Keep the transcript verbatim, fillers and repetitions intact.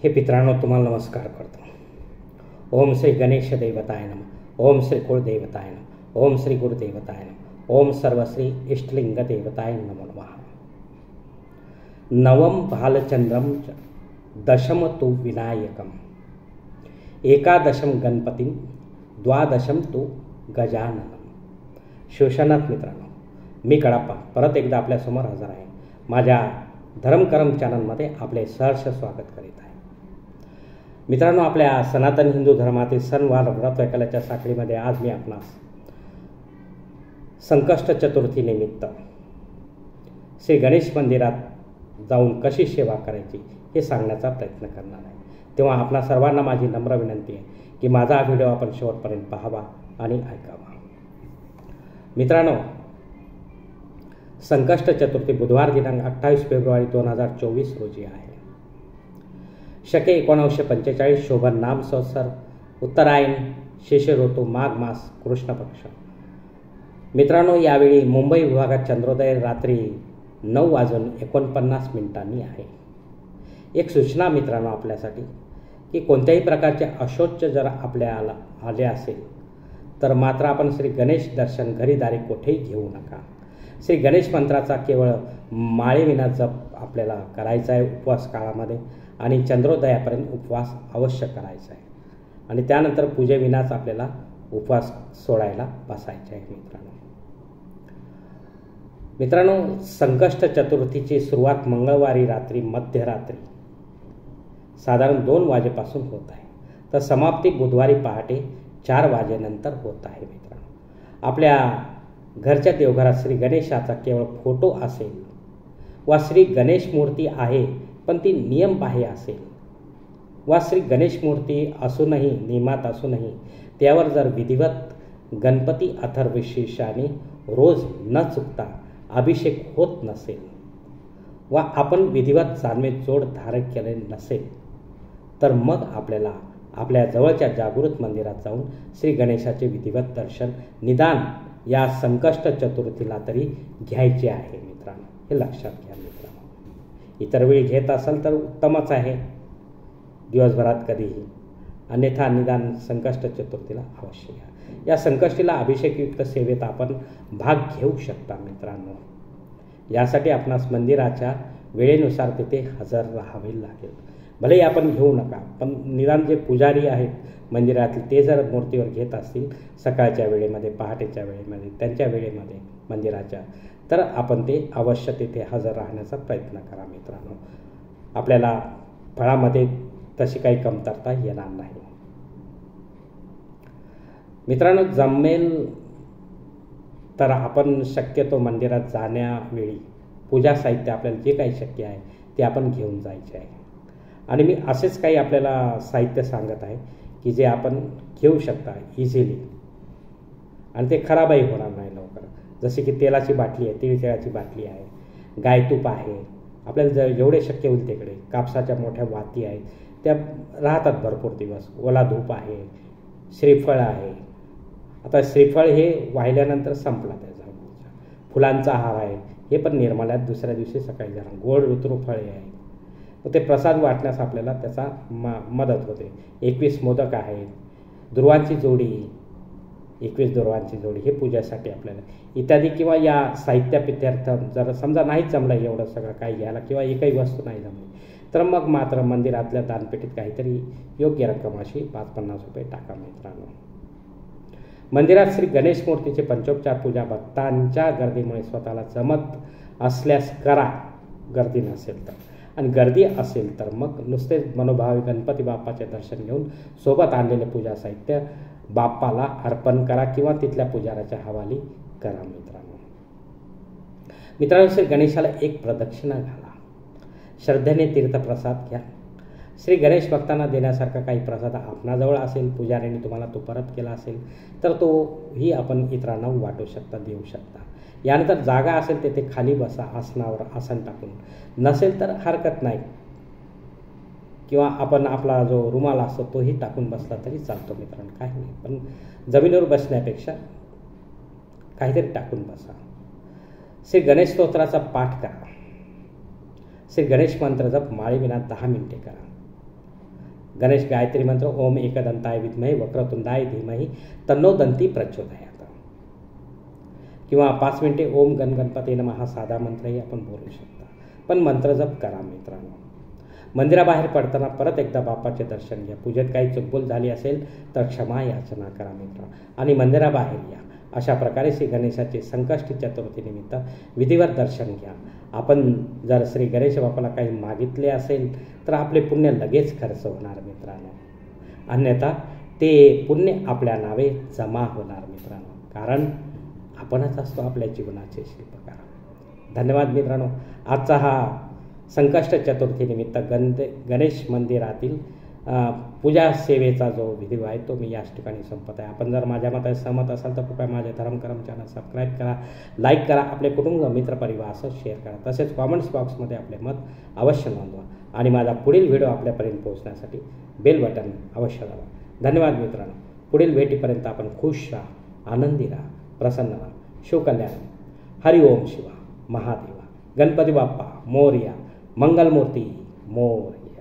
हे पितरांनो, तुम्हाला नमस्कार करतो। ओम श्री गणेश देवताय नमः, ओम श्री कुलदेवताय नमः, ओम श्री गुरुदेवताय नमः, ओम सर्वश्री इष्टलिंग देवताय नमो नमः। नवम भालचंद्रम च दशम तु विनायकम, एकादशम गणपतीम, द्वादशम तु गजाननम। शिवशनाथ मित्रांनो, मी कडाप्पा परत एकदा आपल्यासमोर हजर आहे। माझ्या धर्मकरम चॅनलमध्ये आपले सहर्ष स्वागत करीत आहे। मित्रांनो, आपल्या सनातन हिंदू धर्मातील सणवार व्रत वैकल्याच्या साखळीमध्ये आज मी आपणास संकष्ट चतुर्थी निमित्त श्री गणेश मंदिरात जाऊन कशी सेवा करायची हे सांगण्याचा प्रयत्न करणार आहे। तेव्हा आपणा सर्वांना माझी नम्र विनंती आहे की माझा व्हिडिओ आपण शेवटपर्यंत पाहावा आणि ऐकावा। मित्रांनो, संकष्ट चतुर्थी बुधवार दिनांक अठ्ठावीस फेब्रुवारी दोन हजार चोवीस रोजी आहे। शके एकोणीसशे पंचेचाळीस, शोभन नाम संवत्सर, उत्तरायण, शेष ऋतू, माघ मास, कृष्ण पक्ष। मित्रांनो, यावेळी मुंबई विभागात चंद्रोदय रात्री नऊ वाजून एकोणपन्नास मिनिटांनी आहे। एक सूचना मित्रांनो आपल्यासाठी की कोणत्याही प्रकारचे अशोच जर आपल्याला आले असेल तर मात्र आपण श्री गणेश दर्शन घरीदारी कोठेही घेऊ नका। श्री गणेश मंत्राचा केवळ माळेविना जप आपल्याला करायचा आहे उपवास काळामध्ये, आणि चंद्रोदयापर्यंत उपवास अवश्य करायचा आहे, आणि त्यानंतर पूजेविनाच आपल्याला उपवास सोडायला बसायचे आहे। मित्रांनो मित्रांनो संकष्ट चतुर्थीची सुरुवात मंगळवारी रात्री मध्यरात्री साधारण दोन वाजेपासून होत आहे, तर समाप्ती बुधवारी पहाटे चार वाजेनंतर होत आहे। मित्रांनो, आपल्या घरच्या देवघरात श्री गणेशाचा केवळ फोटो असेल वा श्री गणेश मूर्ती आहे पण ती नियमबाह्य असेल, वा श्री गणेश मूर्ती असूनही नियमात असूनही त्यावर जर विधिवत गणपती अथर्वशीर्षाने रोज न चुकता अभिषेक होत नसेल, वा आपण विधिवत जानवे जोड धारण केले नसेल, तर मग आपल्याला आपल्या जवळच्या जागृत मंदिरात जाऊन श्री गणेशाचे विधिवत दर्शन निदान या संकष्ट चतुर्थीला तरी घ्यायचे आहे। मित्रांनो, हे लक्षात घ्या। मित्रांनो, इतर वेळी घेत असाल तर उत्तमच आहे, दिवसभरात कधीही, अन्यथा निदान संकष्ट चतुर्थीला अवश्य घ्या। या संकष्टीला अभिषेकयुक्त सेवेत आपण भाग घेऊ शकता। मित्रांनो, यासाठी आपणास मंदिराच्या वेळेनुसार तिथे हजर राहावे लागेल। भले आपण घेऊ नका, पण निदान जे पुजारी आहेत मंदिरातले ते जर मूर्तीवर घेत असतील सकाळच्या वेळेमध्ये, पहाटेच्या वेळेमध्ये, त्यांच्या वेळेमध्ये मंदिराच्या, तर आपण ते अवश्य तिथे हजर राहण्याचा प्रयत्न करा। मित्रांनो, आपल्याला फळामध्ये तशी काही कमतरता येणार नाही। मित्रांनो, जमेल तर आपण शक्यतो मंदिरात जाण्यावेळी पूजा साहित्य आपल्याला जे काही शक्य आहे ते आपण घेऊन जायचे आहे, आणि मी असेच काही आपल्याला साहित्य सांगत आहे की जे आपण घेऊ शकता इझिली, आणि ते खराबही होणार नाही लवकर। जसे की तेलाची बाटली आहे, तिळ तेलाची बाटली आहे, गायतूप आहे, आपल्याला ज जेवढे शक्य होईल तिकडे, कापसाच्या मोठ्या वाती आहेत त्या राहतात भरपूर दिवस, ओला धूप आहे, श्रीफळ आहे। आता श्रीफळ हे वाहिल्यानंतर संपला त्याचा, फुलांचा हार आहे, हे पण निर्माल्यात दुसऱ्या दिवशी सकाळी जरा गोड ऋतू फळे आहे, ते प्रसाद वाटण्यास आपल्याला त्याचा म मदत होते। एकवीस मोदक आहेत, दुर्वांची जोडी, एकवीस दुर्वांची जोडी हे पूजेसाठी आपल्याला इत्यादी, किंवा या साहित्य पित्यर्थ जर समजा नाहीच जमलं एवढं सगळं काही घ्यायला, किंवा एकही वस्तू नाही जमली, तर मग मात्र मंदिरातल्या दानपेटीत काहीतरी योग्य रक्कम अशी पाच पन्नास रुपये टाका। मित्रांनो, मंदिरात श्री गणेश मूर्तीचे पंचोपचार पूजा भक्तांच्या गर्दीमुळे स्वतःला जमत असल्यास करा, गर्दी नसेल तर, आणि गर्दी असेल तर मग नुसते मनोभावी गणपती बाप्पाचे दर्शन घेऊन सोबत आणलेले पूजा साहित्य बाप्पाला अर्पण करा किंवा तिथल्या पुजाऱ्याच्या हवाली करा। मित्रांनो मित्रांनो श्री गणेशाला एक प्रदक्षिणा घाला, श्रद्धेने तीर्थप्रसाद घ्या। श्री गणेश भक्तांना देण्यासारखा काही प्रसाद आपणाजवळ असेल, पुजाऱ्याने तुम्हाला तो परत केला असेल तर तोही आपण इतरांना वाटू शकता, देऊ शकता। यानंतर जागा असेल तेथे खाली बसा, आसनावर आसन टाकून, नसेल तर हरकत नाही, किंवा आपण आपला जो रुमाल असतो तोही टाकून बसला तरी चालतो। मित्रांनो, काही नाही, पण जमिनीवर बसण्यापेक्षा काहीतरी टाकून बसा। श्री गणेश स्तोत्राचा पाठ करा, श्री गणेश मंत्र जप माळेविना दहा मिनिटे करा। गणेश गायत्री मंत्र ओम एकदंताय विद्महे वक्रतुंडाय धीमहि तन्नो दंती प्रचोदयात, किंवा पाच मिनिटे ओम गण गणपती नमः हा साधा मंत्रही आपण बोलू शकता. पण मंत्र जप करा मित्रांनो. मंदिराबाहेर पडताना परत एकदा बाप्पाचे दर्शन घ्या. पूजेत काही चुकबुल झाली असेल तर क्षमा याचना करा मित्रांनो आणि मंदिराबाहेर या. अशा प्रकारे श्री गणेशाचे संकष्टी चतुर्थीनिमित्त विधिवत दर्शन घ्या. आपण जर श्री गणेश बाप्पाला काही मागितले असेल तर आपले पुण्य लगेच खर्च होणार मित्रांनो, अन्यथा ते पुण्य आपल्या नावे जमा होणार मित्रांनो, कारण आपणच असतो आपल्या जीवनाचे शिल्पकार. धन्यवाद मित्रांनो. आजचा हा संकष्ट चतुर्थीनिमित्त गंद गणेश मंदिरातील पूजा सेवेचा जो व्हिडिओ आहे तो मी याच ठिकाणी संपत आहे. आपण जर माझ्या मताने सहमत असाल तर कृपया माझे धर्मकरम चॅनल सबस्क्राईब करा, लाईक करा, आपले कुटुंब मित्रपरिवार असं शेअर करा. तसेच कॉमेंट्स बॉक्समध्ये आपले मत अवश्य नोंदवा आणि माझा पुढील व्हिडिओ आपल्यापर्यंत पोहोचण्यासाठी बेल बटन अवश्य दाबा. धन्यवाद मित्रांनो. पुढील भेटीपर्यंत आपण खुश राहा, आनंदी राहा, प्रसन्न राहा, शिवकल्याण. हरि ओम शिवा, महादेवा, गणपती बाप्पा मोरया, मंगलमूर्ती मोरया.